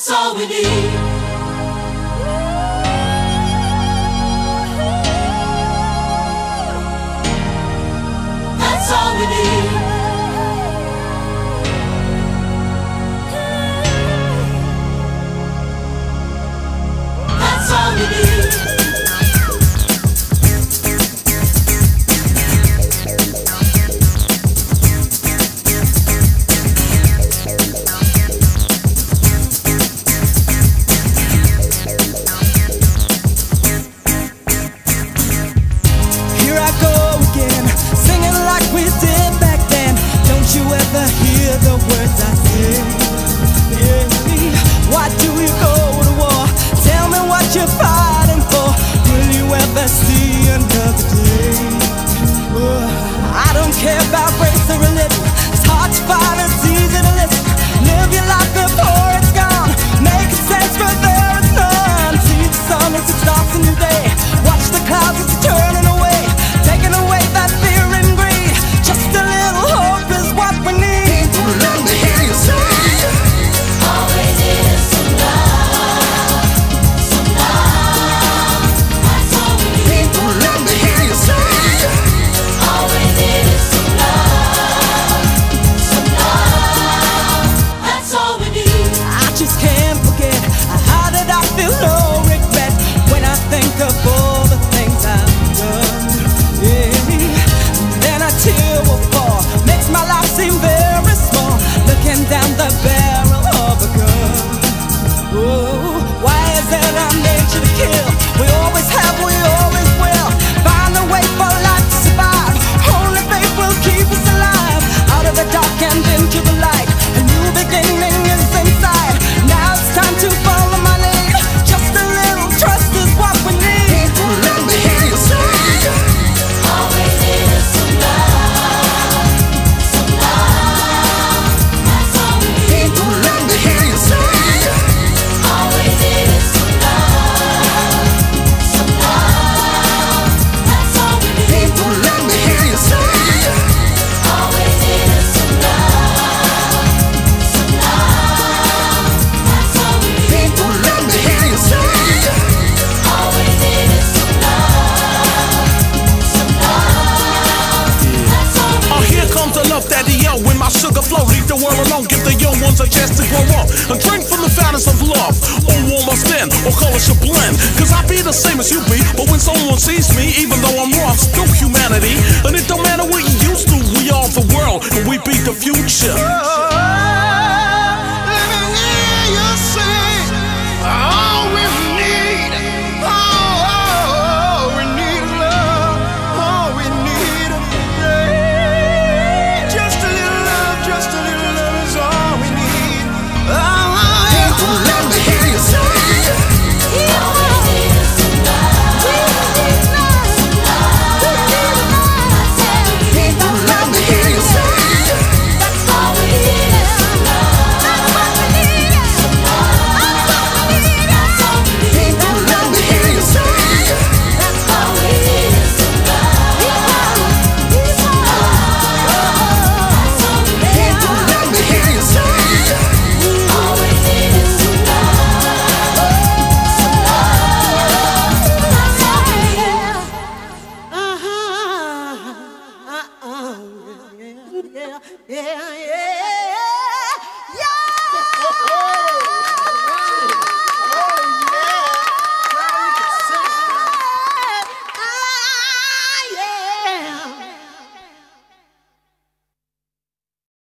That's all we need. That's all we need. That's all we need. Hear the words I say. Yeah. Why do you go to war? Tell me what you're fighting for. Will you ever see another day? I don't care about race or religion. It's hard to fight, it's easy to listen. Live your life before it's gone. Make sense for there is none. See the sun as it starts a new day. Watch the clouds as it's turning away. Taking away that fear and greed. Just a little hope is what we need. Let me hear you say, all we need is some love, some love. That's all we need. people, let me hear you say, All we need is some love, some love. That's all we need. I just can't forget. How did I feel no regret when I think of all the things I've done? Yeah. And then a tear will fall, makes my life seem very small. Looking down the barrel of a gun. Oh, why is it our nature to kill? We always have, we always will. Find a way for life to survive. Only faith will keep us alive. Out of the dark and into the light. A new beginning is inside. Now it's time to follow my lead. Just a little trust is what we need. people, let me hear you say, All we need is some love, some love. That's all we need. people, let me hear you say, All we need is some love, some love. That's all we need. people, let me hear you say, All we need is some love, some love. That's all we need. people, let me hear you say, All we need is some love, some love. That's all we Oh, need. here comes the love daddy, yo. When my sugar flow, leave the world alone. Give the young ones a chance to grow up and drink from the fountains of love. All warm or thin, all colors should blend. Cause I be the same as you be. But when someone sees me, even though I'm raw, I'm still humanity. And it don't matter what you used to, we are the world. And we be the future.